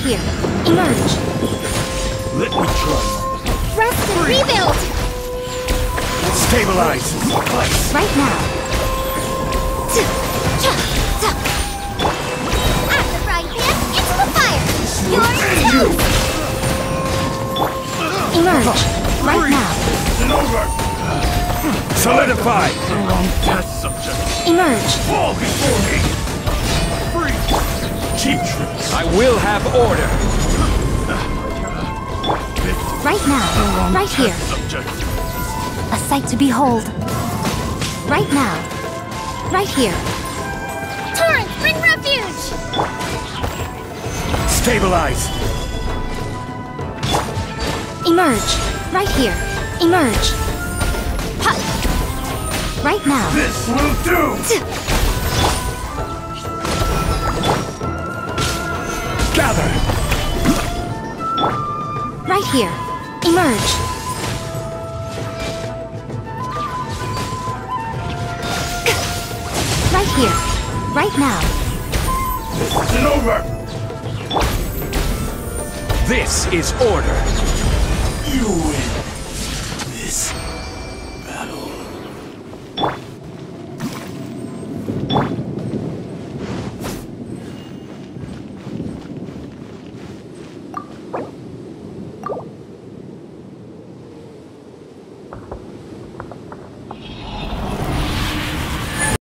here. Emerge. Let me try. Rest and rebuild. Stabilize. Right now. At the frying pan, into the fire. You're toast. Emerge. Right now. And over. Solidify. Test subject. Emerge. Fall before me. Free. Cheap tricks. I will have order. Right now. Right here. Subject. A sight to behold. Right now. Right here. Torrent, bring refuge! Stabilize. Emerge. Right here. Emerge. Ha! Right now. This will do. Gather. Right here. Emerge. Right here. Right now. This isn't over. This is order. You win.